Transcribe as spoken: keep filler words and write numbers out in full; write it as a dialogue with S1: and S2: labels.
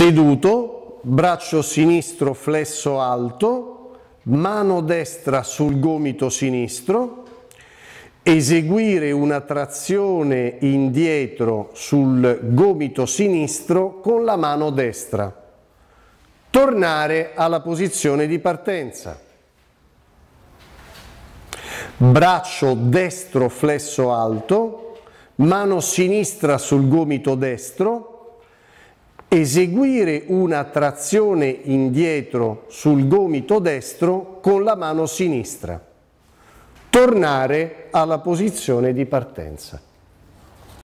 S1: Seduto, braccio sinistro flesso alto, mano destra sul gomito sinistro, eseguire una trazione indietro sul gomito sinistro con la mano destra. Tornare alla posizione di partenza. Braccio destro flesso alto, mano sinistra sul gomito destro, eseguire una trazione indietro sul gomito destro con la mano sinistra. Tornare alla posizione di partenza.